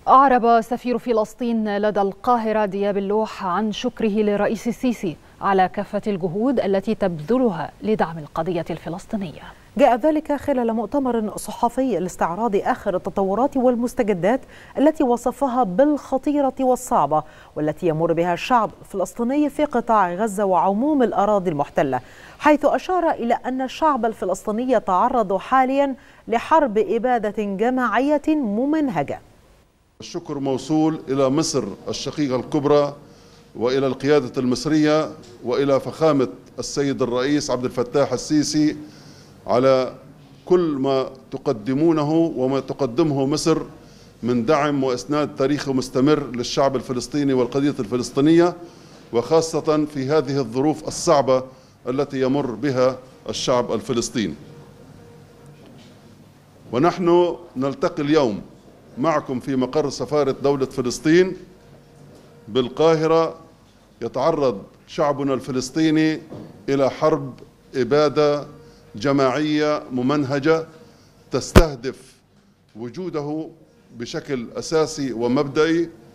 أعرب سفير فلسطين لدى القاهرة دياب اللوح عن شكره للرئيس السيسي على كافة الجهود التي تبذلها لدعم القضية الفلسطينية. جاء ذلك خلال مؤتمر صحفي لاستعراض آخر التطورات والمستجدات التي وصفها بالخطيرة والصعبة والتي يمر بها الشعب الفلسطيني في قطاع غزة وعموم الأراضي المحتلة، حيث أشار إلى أن الشعب الفلسطيني يتعرض حاليا لحرب إبادة جماعية ممنهجة. الشكر موصول إلى مصر الشقيقة الكبرى وإلى القيادة المصرية وإلى فخامة السيد الرئيس عبد الفتاح السيسي على كل ما تقدمونه وما تقدمه مصر من دعم وإسناد تاريخي مستمر للشعب الفلسطيني والقضية الفلسطينية، وخاصة في هذه الظروف الصعبة التي يمر بها الشعب الفلسطيني. ونحن نلتقي اليوم معكم في مقر سفارة دولة فلسطين بالقاهرة. يتعرض شعبنا الفلسطيني إلى حرب إبادة جماعية ممنهجة تستهدف وجوده بشكل أساسي ومبدئي